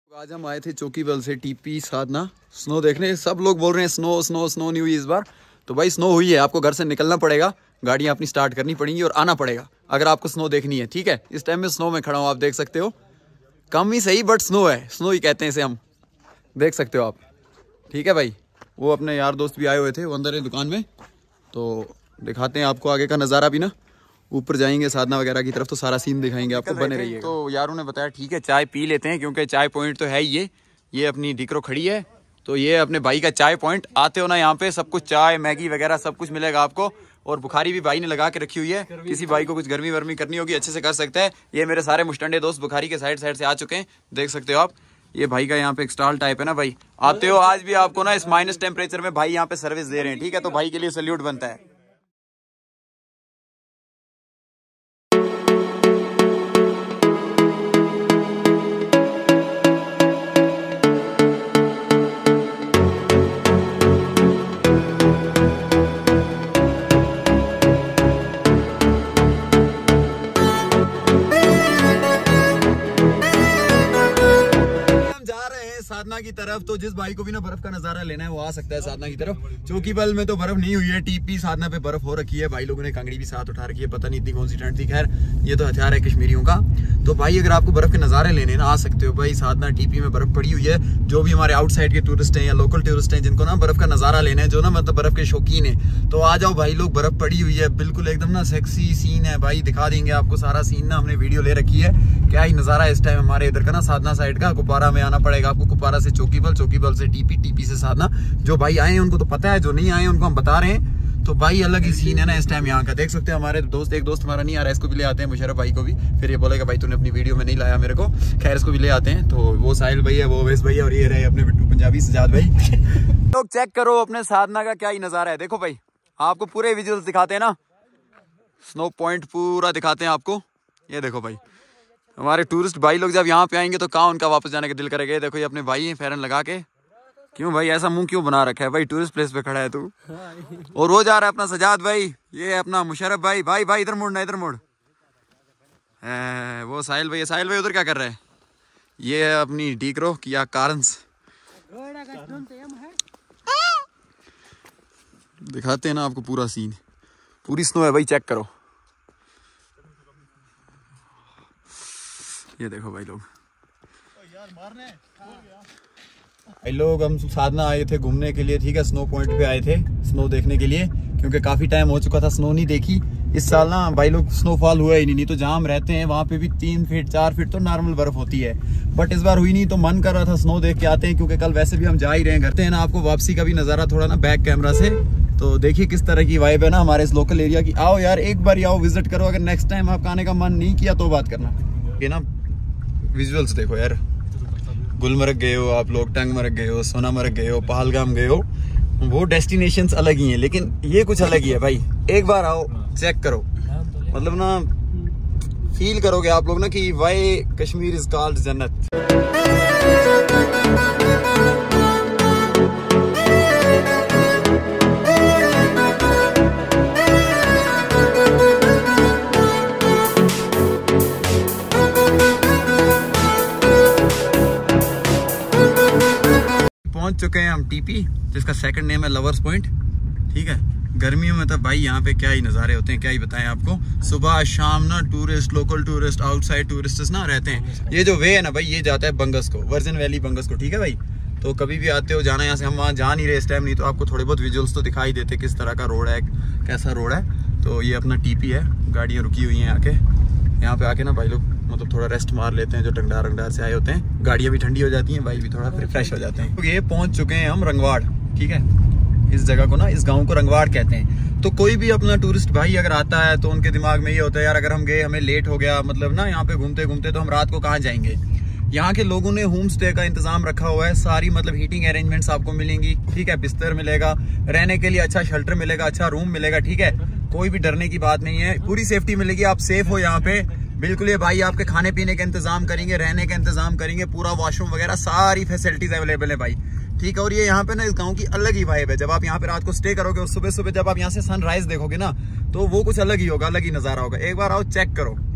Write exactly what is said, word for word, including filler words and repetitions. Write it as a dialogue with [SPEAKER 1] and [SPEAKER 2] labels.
[SPEAKER 1] आज हम आए थे चौकीबल से टीपी साधना स्नो देखने। सब लोग बोल रहे हैं स्नो स्नो स्नो नहीं हुई इस बार। तो भाई स्नो हुई है, आपको घर से निकलना पड़ेगा, गाड़ियाँ अपनी स्टार्ट करनी पड़ेंगी और आना पड़ेगा अगर आपको स्नो देखनी है। ठीक है, इस टाइम में स्नो में खड़ा हूँ, आप देख सकते हो, कम ही सही बट स्नो है, स्नो ही कहते हैं इसे हम, देख सकते हो आप। ठीक है भाई, वो अपने यार दोस्त भी आए हुए थे, वो अंदर है दुकान में, तो दिखाते हैं आपको आगे का नज़ारा भी ना। ऊपर जाएंगे साधना वगैरह की तरफ तो सारा सीन दिखाएंगे आपको, बने रहिए। तो यारों ने बताया ठीक है चाय पी लेते हैं, क्योंकि चाय पॉइंट तो है ही ये ये अपनी डिक्रो खड़ी है, तो ये अपने भाई का चाय पॉइंट। आते हो ना यहाँ पे सब कुछ चाय मैगी वगैरह सब कुछ मिलेगा आपको। और बुखारी भी भाई ने लगा के रखी हुई है, किसी भाई को कुछ गर्मी वर्मी करनी होगी अच्छे से कर सकता है। ये मेरे सारे मुस्टंडे दोस्त बुखारी के साइड साइड से आ चुके हैं, देख सकते हो आप। ये भाई का यहाँ पे एक स्टॉल टाइप है ना भाई, आते हो आज भी आपको ना इस माइनस टेम्परेचर में भाई यहाँ पे सर्विस दे रहे हैं। ठीक है, तो भाई के लिए सैल्यूट बनता है। साधना की तरफ, तो जिस भाई को भी ना बर्फ का नजारा लेना है वो आ सकता है साधना की तरफ। चौकीबल में तो बर्फ नहीं हुई है, टीपी साधना पे बर्फ हो रखी है। भाई लोगों ने कांगड़ी भी साथ उठा रखी है, पता नहीं इतनी कौन सी ठंड थी, खैर ये तो हथियार है कश्मीरियों का। तो भाई अगर आपको बर्फ के नजारे लेने ना, आ सकते हो भाई। साधना टीपी में बर्फ पड़ी हुई है। जो भी हमारे आउटसाइड के टूरिस्ट हैं या लोकल टूरिस्ट हैं जिनको ना बर्फ का नजारा लेना है, जो ना मतलब बर्फ के शौकीन है, तो आ जाओ भाई लोग। बर्फ पड़ी हुई है, बिल्कुल एकदम ना सेक्सी सीन है भाई, दिखा देंगे आपको सारा सीन ना, हमने वीडियो ले रखी है। क्या ही नजारा है इस टाइम हमारे इधर का ना, साधना साइड का। कुपवारा में आना पड़ेगा आपको, कुपवारा से चौकीबल, चौकीबल से टीपी, टीपी से साधना। जो भाई आए हैं उनको तो पता है, जो नहीं आए उनको हम बता रहे हैं। तो भाई अलग ही सीन है ना इस टाइम यहाँ का, देख सकते हैं। हमारे दोस्त, एक दोस्त हमारा नहीं आ रहा है, इसको भी ले आते हैं, मुशर्रफ भाई को भी। फिर ये बोलेगा भाई तूने अपनी वीडियो में नहीं लाया मेरे को, खैर इसको भी ले आते हैं। तो वो साहिल भाई है, वो अवैस भाई है, और ये रहे अपने बिट्टू पंजाबी सजाद भाई। लोग चेक करो अपने साधना का क्या ही नजारा है। देखो भाई, आपको पूरे विजुअल्स दिखाते हैं ना, स्नो पॉइंट पूरा दिखाते हैं आपको। ये देखो भाई, हमारे टूरिस्ट भाई लोग जब यहाँ पे आएंगे तो कहाँ उनका वापस जाने का दिल करेगा। ये देखो, ये अपने भाई हैं फेरन लगा के। क्यों भाई ऐसा मुंह क्यों बना रखा है भाई, टूरिस्ट प्लेस पे खड़ा है तू। और वो जा रहा है अपना सजाद भाई, ये अपना मुशर्रफ भाई। भाई भाई इधर मुड़ ना, इधर मुड़। वो साहिल भाई, साहिल भाई उधर क्या कर रहे हैं। ये है अपनी डिक्रो किया कारंस, दिखाते हैं ना आपको पूरा सीन। पूरी स्नो है भाई, चेक करो। ये देखो भाई लोग, भाई लोग हम साधना आए थे घूमने के लिए। ठीक है, स्नो पॉइंट पे आए थे स्नो देखने के लिए, क्योंकि काफी टाइम हो चुका था स्नो नहीं देखी। इस साल ना भाई लोग स्नोफॉल हुआ ही नहीं, नहीं तो जहाँ हम रहते हैं वहाँ पे भी तीन फीट चार फीट तो नॉर्मल बर्फ होती है, बट इस बार हुई नहीं। तो मन कर रहा था स्नो देख के आते हैं, क्योंकि कल वैसे भी हम जा ही रहे हैं घर से ना। आपको वापसी का भी नजारा थोड़ा ना बैक कैमरा से, तो देखिए किस तरह की वाइब है ना हमारे इस लोकल एरिया की। आओ यार एक बार आओ, विजिट करो। अगर नेक्स्ट टाइम आपका आने का मन नहीं किया तो बात करना। ये ना विजुअल्स देखो यार, गुलमर्ग गए हो आप लोग, टंगमर्ग गए हो, सोनामर्ग गए हो, पहलगाम गए हो, वो डेस्टिनेशंस अलग ही हैं, लेकिन ये कुछ अलग ही है भाई। एक बार आओ, चेक करो, मतलब ना फील करोगे आप लोग ना कि वाई कश्मीर इज कॉल्ड जन्नत। पहुंच चुके हैं हम टीपी, जिसका सेकंड नेम है लवर्स पॉइंट। ठीक है, गर्मियों में तो भाई यहाँ पे क्या ही नज़ारे होते हैं, क्या ही बताएं आपको। सुबह शाम ना tourist, local tourist, outside tourist ना रहते हैं। ये जो वे है ना भाई, ये जाता है बंगस को, वर्जिन वैली बंगस को। ठीक है भाई, तो कभी भी आते हो जाना यहाँ से, हम वहाँ जा नहीं रहे इस टाइम, नहीं तो आपको थोड़े बहुत विजुअल्स तो दिखाई देते किस तरह का रोड है, कैसा रोड है। तो ये अपना टीपी है, गाड़ियाँ रुकी हुई हैं आके। यहाँ पे आके ना भाई लोग मतलब थोड़ा रेस्ट मार लेते हैं, जो डंगडार रंगडार से आए होते हैं। गाड़ियाँ भी ठंडी हो जाती हैं, भाई भी थोड़ा रिफ्रेश हो जाते हैं। तो ये पहुंच चुके हैं हम रंगवाड़। ठीक है, इस जगह को ना, इस गांव को रंगवाड़ कहते हैं। तो कोई भी अपना टूरिस्ट भाई अगर आता है तो उनके दिमाग में ये होता है यार अगर हम गए, हमें लेट हो गया, मतलब ना यहाँ पे घूमते घूमते, तो हम रात को कहाँ जाएंगे। यहाँ के लोगों ने होम स्टे का इंतजाम रखा हुआ है, सारी मतलब हीटिंग अरेंजमेंट्स आपको मिलेंगी। ठीक है, बिस्तर मिलेगा, रहने के लिए अच्छा शेल्टर मिलेगा, अच्छा रूम मिलेगा। ठीक है, कोई भी डरने की बात नहीं है, पूरी सेफ्टी मिलेगी, आप सेफ हो यहाँ पे बिल्कुल। ये भाई आपके खाने पीने का इंतजाम करेंगे, रहने का इंतजाम करेंगे, पूरा वॉशरूम वगैरह सारी फैसिलिटीज अवेलेबल है भाई। ठीक है, और ये यहाँ पे ना इस गांव की अलग ही वाइब है। जब आप यहाँ पे रात को स्टे करोगे और सुबह सुबह जब आप यहाँ से सनराइज देखोगे ना, तो वो कुछ अलग ही होगा, अलग ही नजारा होगा। एक बार आओ, चेक करो।